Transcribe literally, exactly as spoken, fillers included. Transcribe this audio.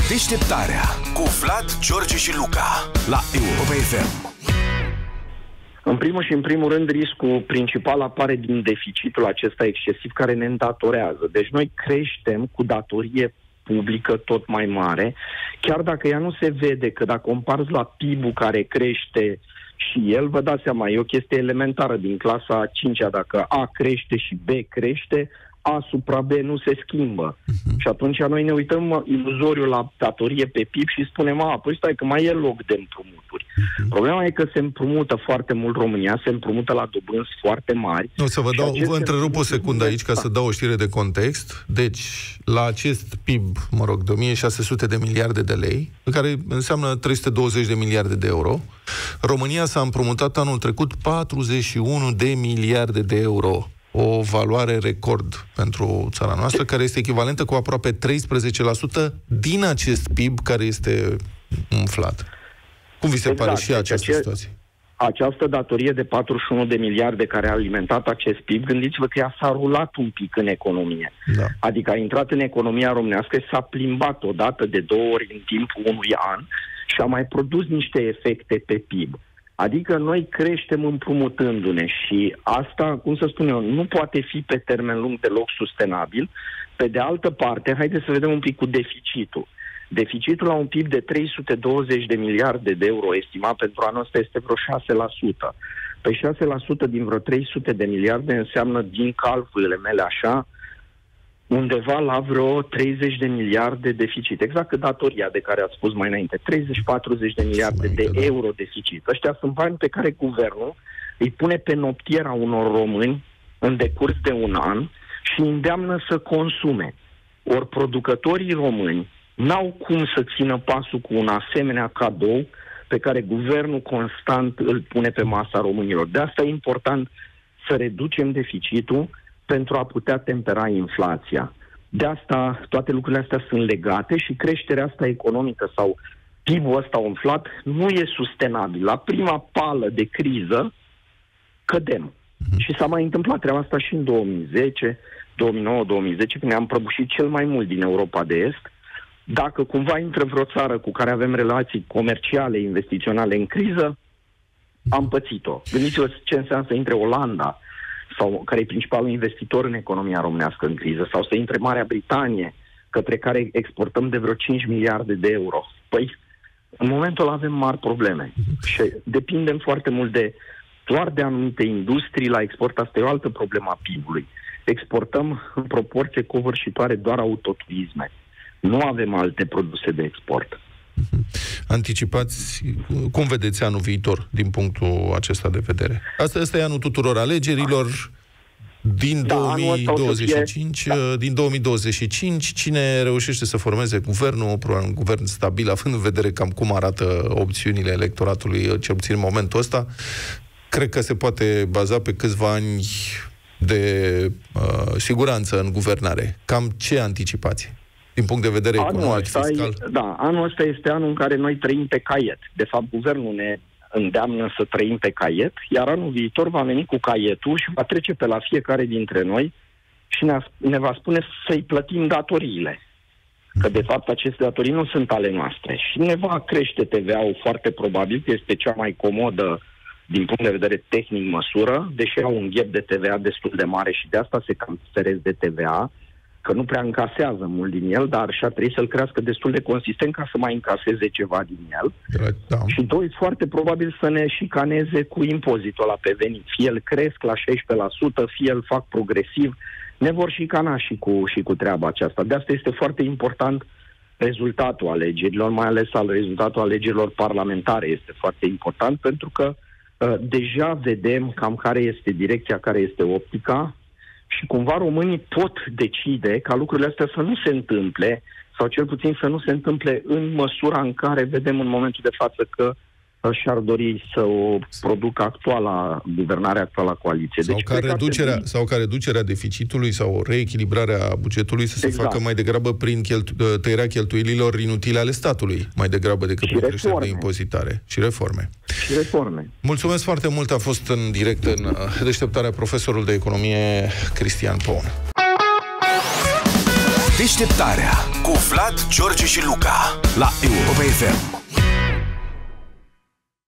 Deșteptarea cu Vlad, George și Luca la Europa F M. În primul și în primul rând, riscul principal apare din deficitul acesta excesiv care ne îndatorează. Deci noi creștem cu datorie publică tot mai mare, chiar dacă ea nu se vede, că dacă comparți la P I B-ul care crește și el, vă dați seama, e o chestie elementară din clasa a cincea, dacă A crește și B crește, A supra B nu se schimbă. Uh-huh. Și atunci noi ne uităm iluzoriu la datorie pe P I B și spunem, a, păi stai că mai e loc de împrumuturi. Uh-huh. Problema e că se împrumută foarte mult România, se împrumută la dobânzi foarte mari. O să vă dau, vă întrerup o secundă aici ca să dau o știre de context. Deci, la acest P I B, mă rog, de o mie șase sute de miliarde de lei, care înseamnă trei sute douăzeci de miliarde de euro, România s-a împrumutat anul trecut patruzeci și unu de miliarde de euro. O valoare record pentru țara noastră, care este echivalentă cu aproape treisprezece la sută din acest P I B care este umflat. Cum vi se exact, pare și această ace- situație? Această datorie de patruzeci și unu de miliarde care a alimentat acest P I B, gândiți-vă că ea s-a rulat un pic în economie. Da. Adică a intrat în economia românească, s-a plimbat odată de două ori în timpul unui an și a mai produs niște efecte pe P I B. Adică noi creștem împrumutându-ne și asta, cum să spun eu, nu poate fi pe termen lung deloc sustenabil. Pe de altă parte, haideți să vedem un pic cu deficitul. Deficitul la un P I B de trei sute douăzeci de miliarde de euro estimat pentru anul ăsta este vreo șase la sută. Păi șase la sută din vreo trei sute de miliarde înseamnă, din calculele mele așa, undeva la vreo treizeci de miliarde deficit. Exact că datoria de care ați spus mai înainte. treizeci patruzeci de miliarde de euro deficit. Ăștia sunt bani pe care guvernul îi pune pe noptiera unor români în decurs de un an și îndeamnă să consume. Ori producătorii români n-au cum să țină pasul cu un asemenea cadou pe care guvernul constant îl pune pe masa românilor. De asta e important să reducem deficitul pentru a putea tempera inflația. De asta toate lucrurile astea sunt legate și creșterea asta economică sau P I B-ul ăsta umflat nu e sustenabil. La prima pală de criză cădem. Mm-hmm. Și s-a mai întâmplat treaba asta și în două mii zece, două mii nouă, două mii zece, când ne-am prăbușit cel mai mult din Europa de Est. Dacă cumva intră vreo țară cu care avem relații comerciale, investiționale în criză, am pățit-o. Gândiți-vă ce înseamnă să intre Olanda, sau care e principalul investitor în economia românească în criză, sau să intre Marea Britanie, către care exportăm de vreo cinci miliarde de euro. Păi, în momentul ăla avem mari probleme. Și depindem foarte mult de doar de anumite industrii la export. Asta e o altă problemă a P I B-ului. Exportăm în proporție covârșitoare doar autoturisme. Nu avem alte produse de export. Anticipați, cum vedeți anul viitor din punctul acesta de vedere? Asta, asta e anul tuturor alegerilor din da, două mii douăzeci și cinci. Fie, da. Din două mii douăzeci și cinci, cine reușește să formeze guvernul, un guvern stabil, având în vedere cam cum arată opțiunile electoratului, cel puțin în momentul ăsta, cred că se poate baza pe câțiva ani de uh, siguranță în guvernare. Cam ce anticipați? Din punct de vedere economic, fiscal? E, da, anul ăsta este anul în care noi trăim pe caiet. De fapt, guvernul ne îndeamnă să trăim pe caiet, iar anul viitor va veni cu caietul și va trece pe la fiecare dintre noi și ne, ne va spune să-i plătim datoriile. Că, de fapt, aceste datorii nu sunt ale noastre. Și ne va crește T V A-ul foarte probabil, că este cea mai comodă din punct de vedere tehnic măsură, deși au un ghep de T V A destul de mare și de asta se cam feresc de T V A, că nu prea încasează mult din el, dar și-ar trebui să-l crească destul de consistent ca să mai încaseze ceva din el. Da. Și doi, foarte probabil să ne șicaneze cu impozitul ăla pe venit. Fie îl cresc la șaisprezece la sută, fie îl fac progresiv. Ne vor șicana și cu, și cu treaba aceasta. De asta este foarte important rezultatul alegerilor, mai ales al rezultatul alegerilor parlamentare este foarte important, pentru că uh, deja vedem cam care este direcția, care este optica, și cumva românii pot decide ca lucrurile astea să nu se întâmple, sau cel puțin să nu se întâmple în măsura în care vedem în momentul de față că și-ar dori să o producă actuala, guvernarea actuala coaliție. Sau, deci, ca reducerea, fi... sau ca reducerea deficitului sau o reechilibrarea bugetului să se exact. facă mai degrabă prin cheltu... tăierea cheltuielilor inutile ale statului, mai degrabă decât prin creștere de impozitare. Și reforme. Și reforme. Mulțumesc foarte mult, a fost în direct în deșteptarea profesorul de economie Cristian Păun. Deșteptarea cu Vlad, George și Luca la Europa F M.